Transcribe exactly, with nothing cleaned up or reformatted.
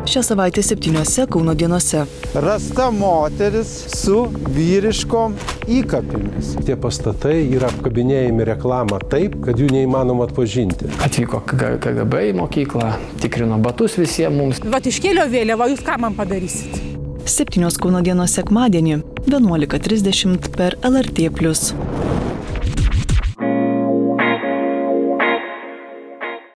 Šią savaitę septyniose Kauno dienose. Rasta moteris su vyriškom įkapėmis. Tie pastatai yra apkabinėjami reklamą taip, kad jų neįmanoma atpažinti. Atvyko K G B į mokyklą, tikrino batus visiems mums. Vat iškėlio vėliavą, jūs ką man padarysit? Septynios Kauno dienos sekmadienį, vienuolika trisdešimt per L R T plus.